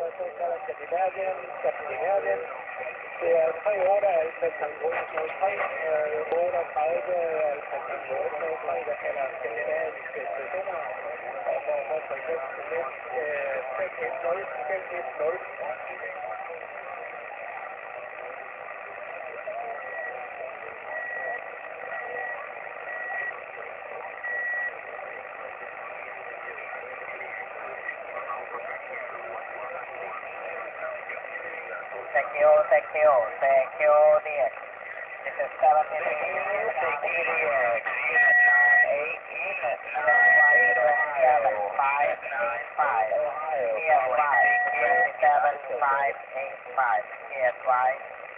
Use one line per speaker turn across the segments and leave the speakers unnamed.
Scandinavian. Det er 3 8 Alfa Tango 03, 8 30 Alfa Tango 03, der kalder skandinaviske stationer, og for frekvensen 510, 510.
Thank you, DX. This is 70 degrees, DX. 89755, ESY, 27585, ESY.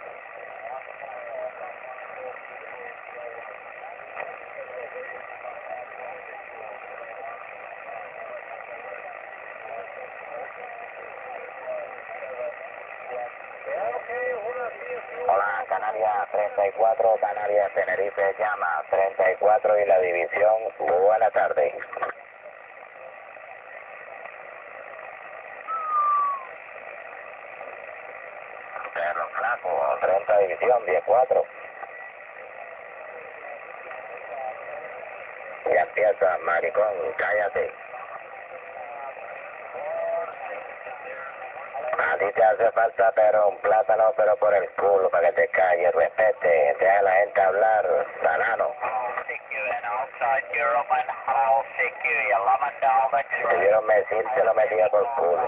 Hola, Canarias 34, Canarias Tenerife llama 34 y la división, buena tarde. Perro Flaco, 30 división, 10-4. Ya empieza, maricón, cállate. A ti te hace falta pero un plátano pero por el culo para que te calles, respete, deja a la gente hablar, banano. Si tuvieron Messi, se lo metía por culo.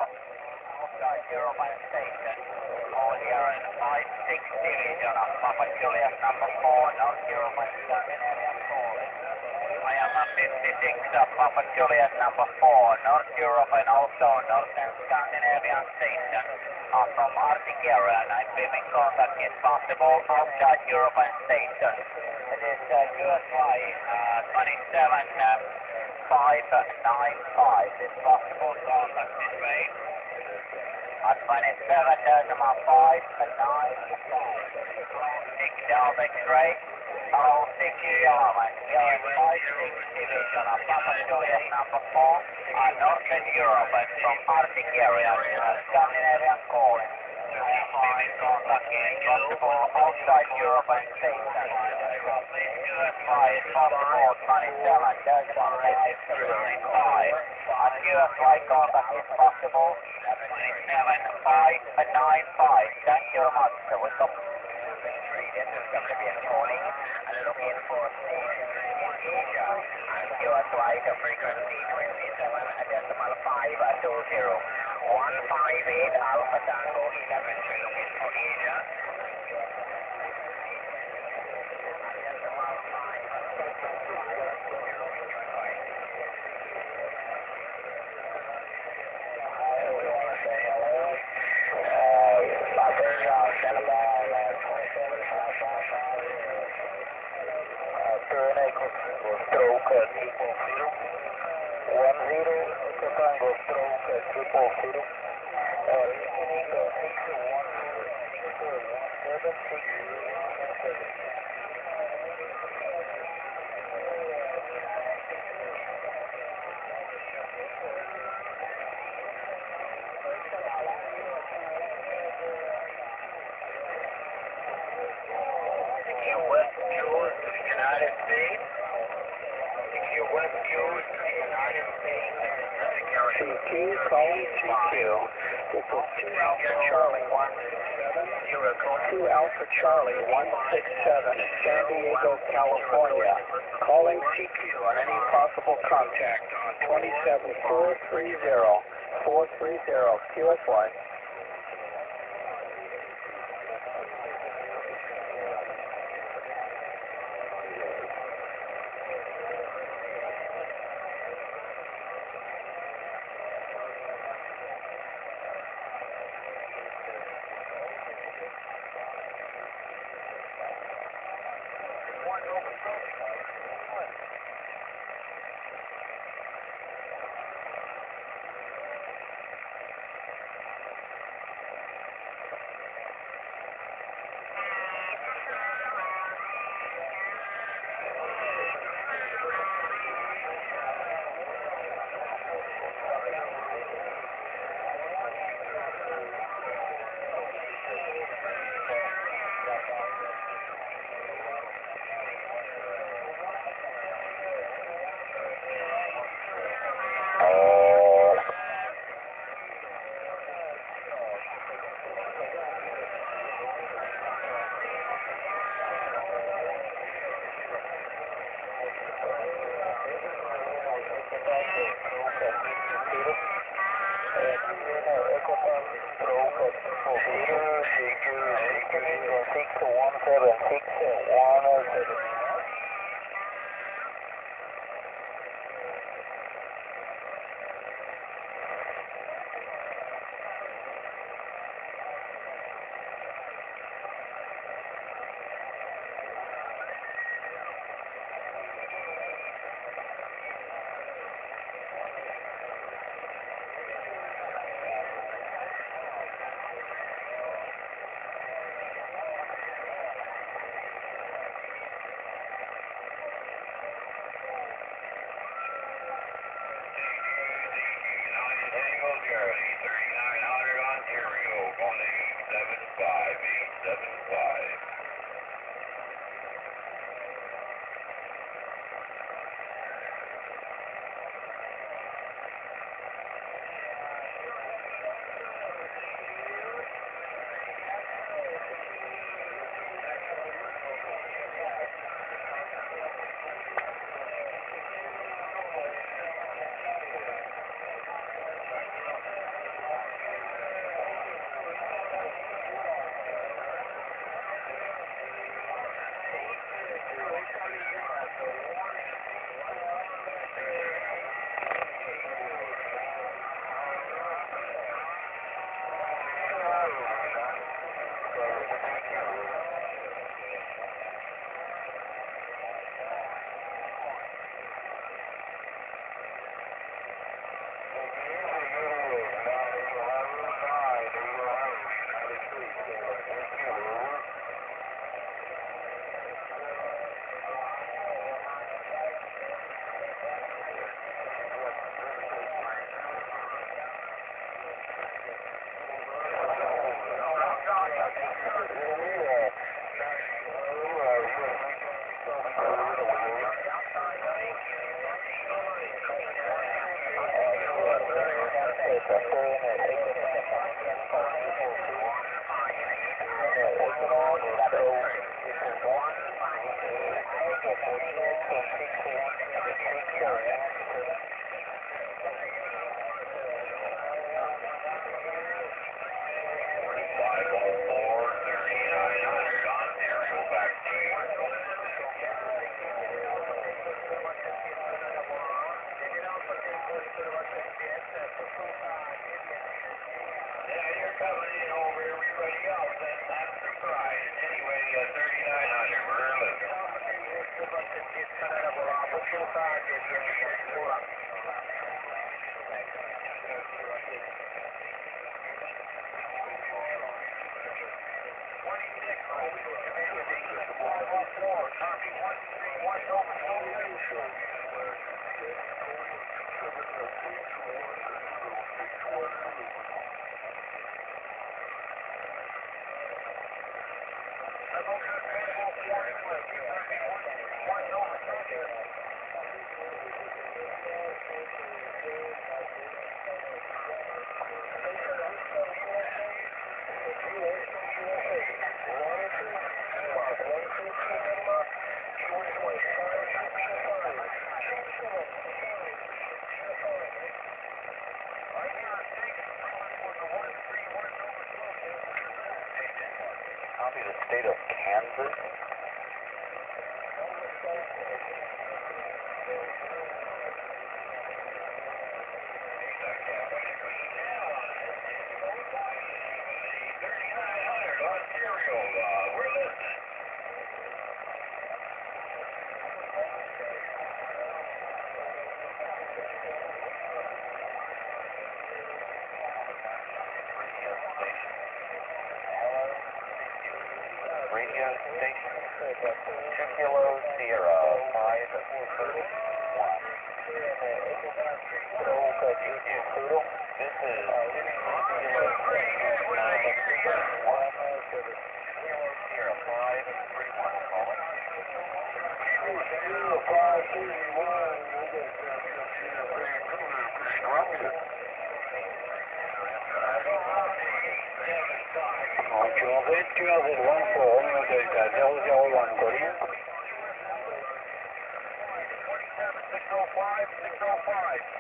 I am a 56 Papa Juliet number 4, North Europe and also Northern Scandinavian station. From Arctic area, and I'm beaming contact if possible outside European station. It is USY 27595. If possible contact this way. At 27.595. 6 Delta X-ray. Hello, CQ Element, Division of Papa Juliet number 4, Northern Europe and from Arctic area, Scandinavian calling. I am beaming contact if possible outside European station. USY is possible 27.595. At USY contact if possible 27.595. Thank you very much. Welcome. This is Caribbean calling and looking for station in Asia. And your flight frequency 27.520. 158 Alpha Tango 11. Looking for Asia.
Stroke triple zero. 10 Tango stroke triple zero. Listening 6106176. West Coast to the United States. West Coast to the United States. CQ, calling CQ. This is 2 Alpha Charlie 167. 2 Alpha Charlie 167 in San Diego, California. Calling CQ on any possible contact on 27430 QSY.
The state of Kansas. Radio station 2 Kilo Sierra 531. This is 2 Kilo Sierra 531 calling.
Tu as le droit pour Romeo Delta 001 Colline.
605.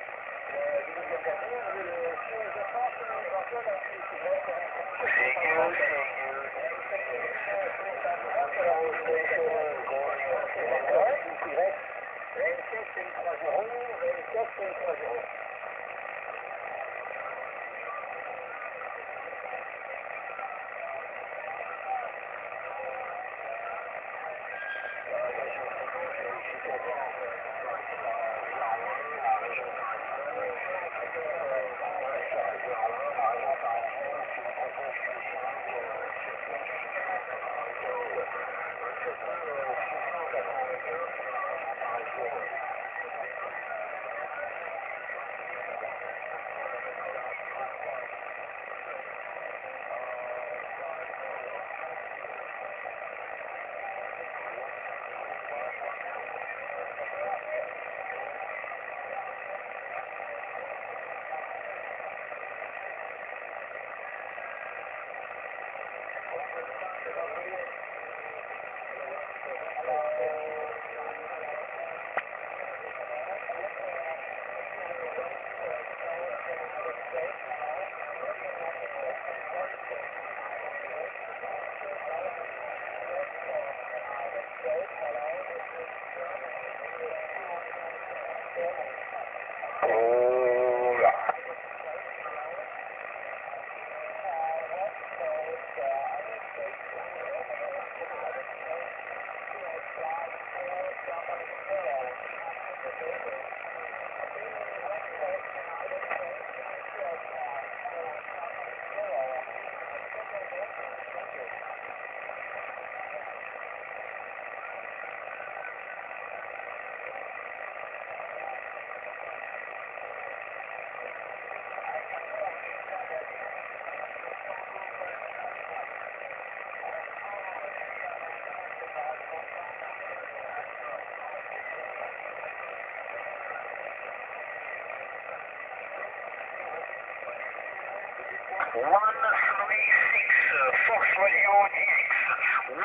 Foxtrot DX, 136,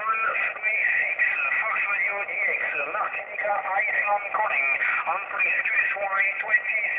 Foxtrot DX, Martinica, Iceland calling, on police QSY 26.